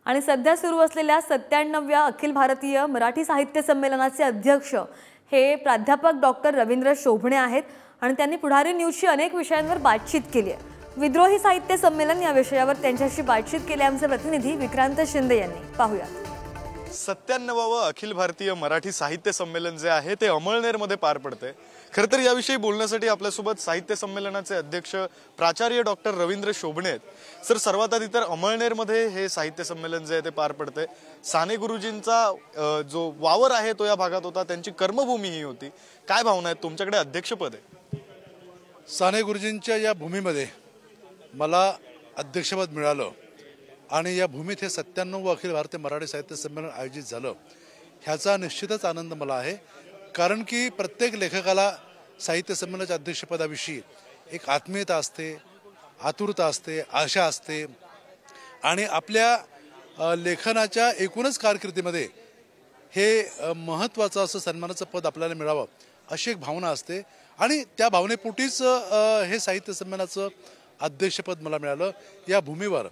आणि सध्या सुरू असलेल्या 97व्या अखिल भारतीय मराठी साहित्य संमेलनाचे अध्यक्ष हे प्राध्यापक डॉक्टर रवींद्र शोभणे आहेत आणि त्यांनी पुढारी न्यूजची अनेक विषयांवर बातचीत केली आहे। विद्रोही साहित्य संमेलन या विषयावर त्यांच्याशी बातचीत केली आमचे प्रतिनिधी विक्रांत शिंदे यांनी। पाहूया। 97वे अखिल भारतीय मराठी साहित्य संमेलन जे आहे ते अमळनेरमध्ये पार पडते। खरं तर याविषयी बोलण्यासाठी आपल्यासोबत साहित्य संमेलनाचे अध्यक्ष प्राचार्य डॉक्टर रवींद्र शोभणे आहेत। सर, सर्वात आधी तर अमळनेरमध्ये हे साहित्य संमेलन जे आहे ते पार पडते। साने गुरुजींचा जो वावर आहे तो या भागात होता, त्यांची कर्मभूमी ही होती। काय भावना आहेत? तुमच्याकडे अध्यक्षपद आहे। साने गुरुजींच्या या भूमीमध्ये मला अध्यक्षपद मिळालं आणि या भूमीत हे 97वे अखिल भारतीय मराठी साहित्य संमेलन आयोजित झालं, ह्याचा निश्चितच आनंद मला आहे। कारण की प्रत्येक लेखकाला साहित्य संमेलनाच्या अध्यक्षपदाविषयी एक आत्मीयता असते, आतुरता असते, आशा असते आणि आपल्या लेखनाच्या एकूणच कारकिर्दीमध्ये हे महत्त्वाचं असं सन्मानाचं पद आपल्याला मिळावं अशी एक भावना असते आणि त्या भावनेपोटीच हे साहित्य संमेलनाचं अध्यक्षपद मला मिळालं। या भूमीवर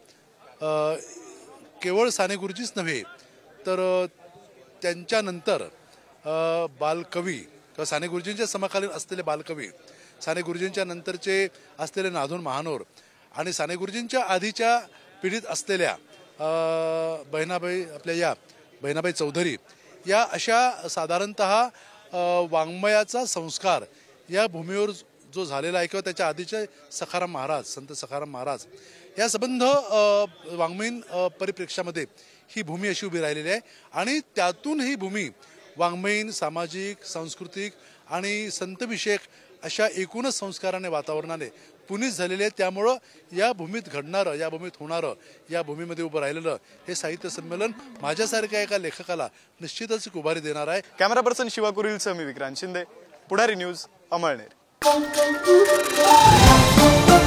केवळ साने गुरुजीच नव्हे तर त्यांच्यानंतर बालकवी किंवा साने गुरुजींच्या समकालीन असलेले बालकवी, साने गुरुजींच्या नंतरचे असलेले नाधोन महानोर आणि साने गुरुजींच्या आधीच्या पिढीत असलेल्या बहिणाबाई, आपल्या या बहिणाबाई चौधरी, या अशा साधारणतः वाङ्मयाचा संस्कार या भूमीवर जो झालेला आहे किंवा त्याच्या आधीचे सखाराम महाराज, संत सखाराम महाराज, या संबंध वाङ्मयीन परिप्रेक्ष्यामध्ये ही भूमी अशी उभी राहिलेली आहे आणि त्यातून ही भूमी वाङ्मयीन, सामाजिक, सांस्कृतिक आणि संतविषयक अशा एकूणच संस्काराने, वातावरणाने पुनीत झालेले आहे। त्यामुळं या भूमीत घडणारं, या भूमीत होणारं, या भूमीमध्ये उभं राहिलेलं हे साहित्य संमेलन माझ्यासारख्या एका लेखकाला निश्चितच एक उभारी देणार आहे। कॅमेरा पर्सन शिवा कुरीलसह मी विक्रांत शिंदे, पुढारी न्यूज, अमळनेर।